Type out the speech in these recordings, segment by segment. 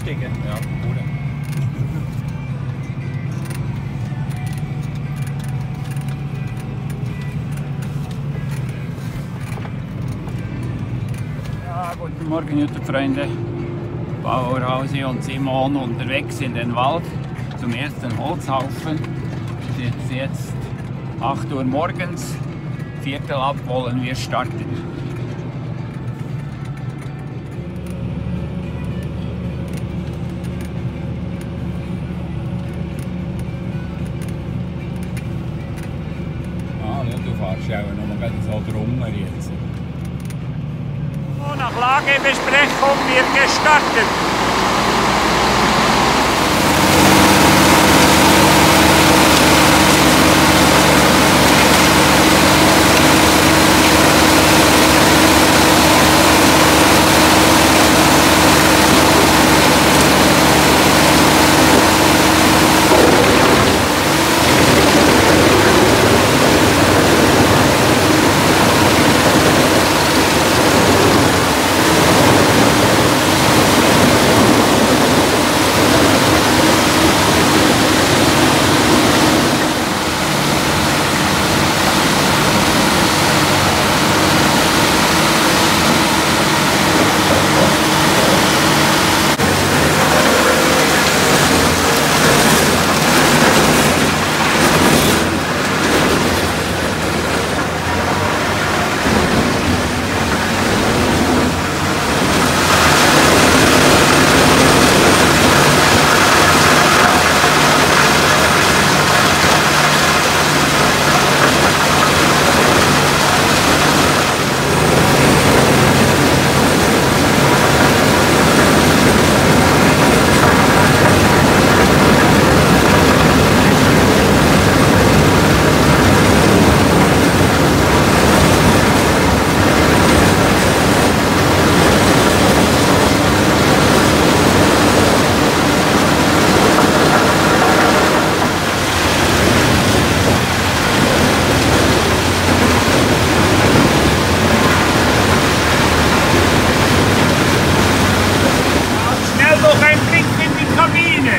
aussteigen? Ja, gut. Ja, guten Morgen, YouTube-Freunde. Bauer und Simon unterwegs in den Wald zum ersten Holzhaufen. Es ist jetzt 8 Uhr morgens, Viertel ab wollen wir starten. Ah, ja, du fährst ja auch noch mal so drunter jetzt. Nach Lagebesprechung wird gestartet. Noch ein Blick in die Kabine.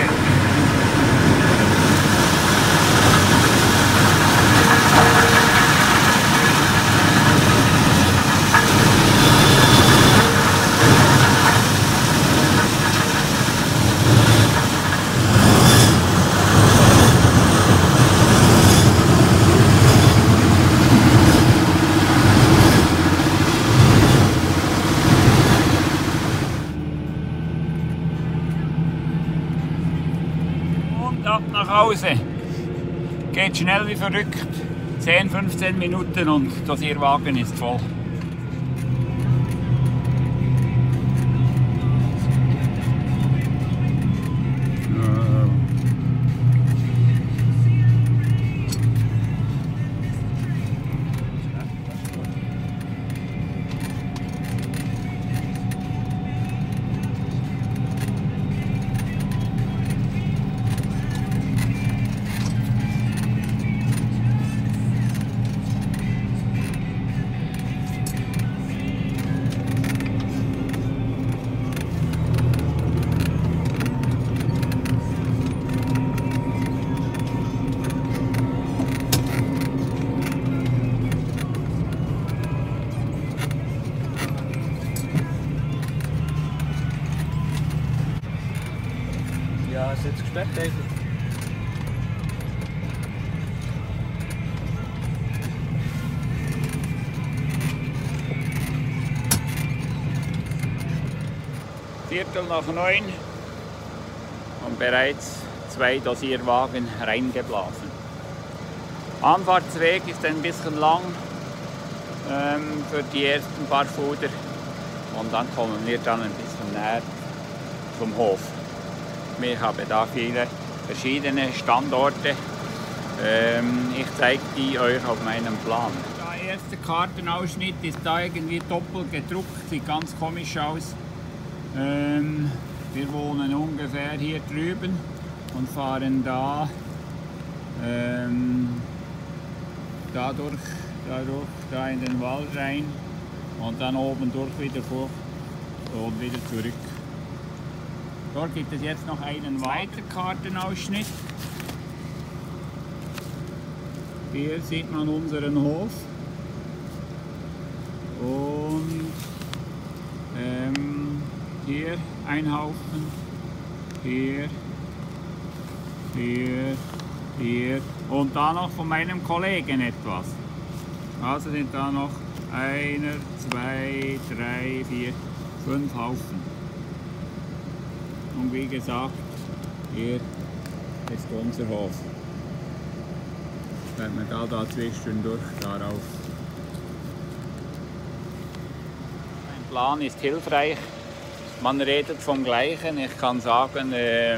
Ab nach Hause. Geht schnell wie verrückt. 10-15 Minuten und der Dosierwagen ist voll. Ja, ist jetzt gesperrt eigentlich. Viertel nach 9 und bereits 2 Dosierwagen reingeblasen. Anfahrtsweg ist ein bisschen lang für die ersten paar Fuder und dann kommen wir dann ein bisschen näher zum Hof. Wir haben da viele verschiedene Standorte. Ich zeige die euch auf meinem Plan. Der erste Kartenausschnitt ist da irgendwie doppelt gedruckt, sieht ganz komisch aus. Wir wohnen ungefähr hier drüben und fahren da da in den Wald rein und dann oben durch wieder vor und wieder zurück. Dort gibt es jetzt noch einen weiteren Kartenausschnitt. Hier sieht man unseren Hof. Und hier ein Haufen. Hier. Hier. Und da noch von meinem Kollegen etwas. Also sind da noch 1, 2, 3, 4, 5 Haufen. Und wie gesagt, hier ist unser Hof. Wenn man da zwischendurch darauf. Ein Plan ist hilfreich. Man redet vom Gleichen. Ich kann sagen,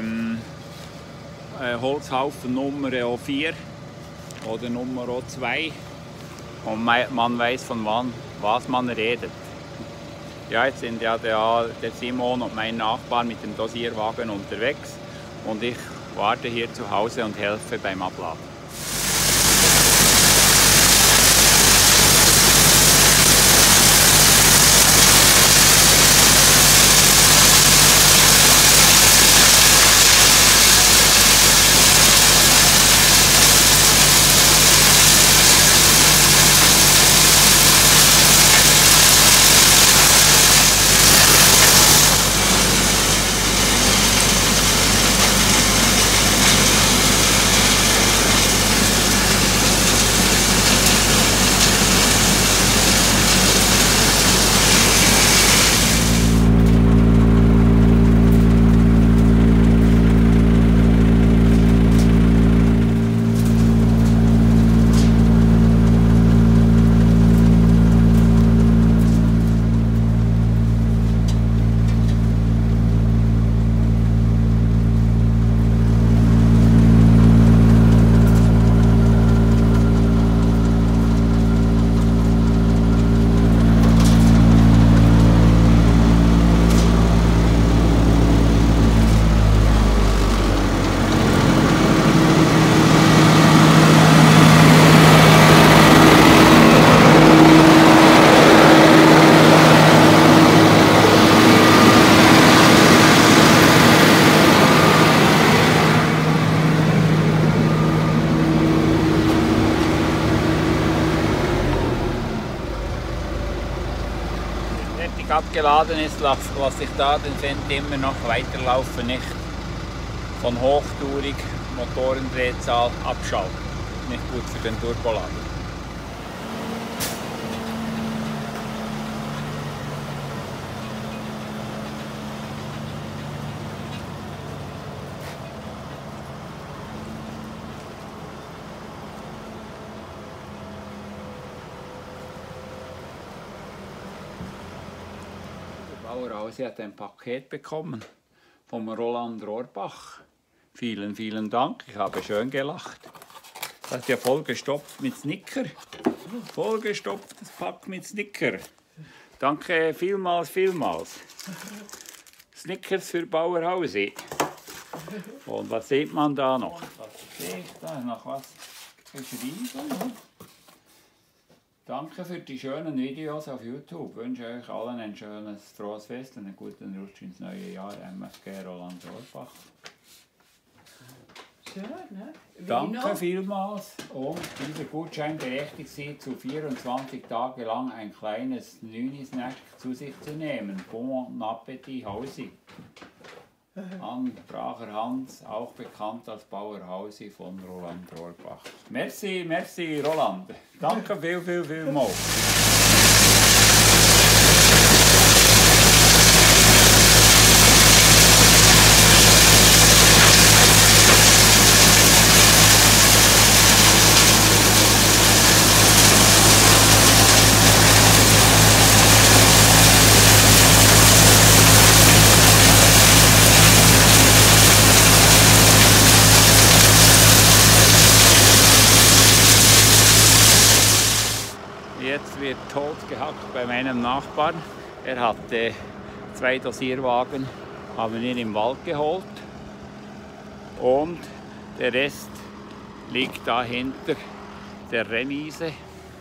Holzhaufen Nummer 4 oder Nummer 2. Und man weiß von was man redet. Ja, jetzt sind ja der Simon und mein Nachbar mit dem Dosierwagen unterwegs und ich warte hier zu Hause und helfe beim Abladen. Abgeladen ist, lasse ich da den Fendt immer noch weiterlaufen, nicht von hochtourig Motorendrehzahl abschalten. Nicht gut für den Turbolader. Sie hat ein Paket bekommen vom Roland Rohrbach. Vielen, vielen Dank, ich habe schön gelacht. Das ist ja vollgestopft mit Snicker. Vollgestopftes Pack mit Snicker. Danke vielmals. Snickers für Bauer Hausi. Und was sieht man da noch? Was sehe ich da noch was geschrieben? Danke für die schönen Videos auf YouTube. Ich wünsche euch allen ein schönes, frohes Fest und einen guten Rutsch ins neue Jahr. MFG Roland Rohrbach. Schön, ne? Danke vielmals. Und dieser Gutschein berechtigt Sie, zu 24 Tage lang ein kleines Nüni-Snack zu sich zu nehmen. Bon Appetit Hausi. An Bracher Hans, auch bekannt als Bauer Hausi von Roland Rohrbach. Merci Roland. Danke vielmals. Jetzt wird tot gehackt bei meinem Nachbarn. Er hatte 2 Dosierwagen, haben ihn im Wald geholt und der Rest liegt da hinter der Remise.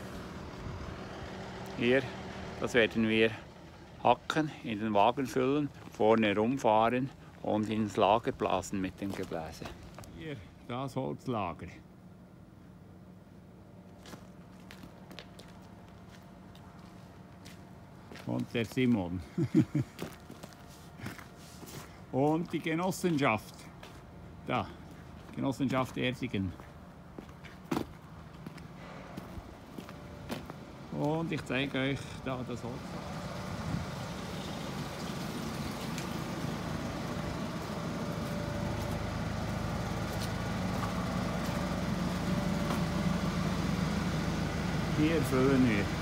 Hier, das werden wir hacken, in den Wagen füllen, vorne rumfahren und ins Lager blasen mit dem Gebläse. Hier, das Holzlager. Und der Simon. Und die Genossenschaft. Da, Genossenschaft Ersingen. Und ich zeige euch da das Holz. Hier füllen wir.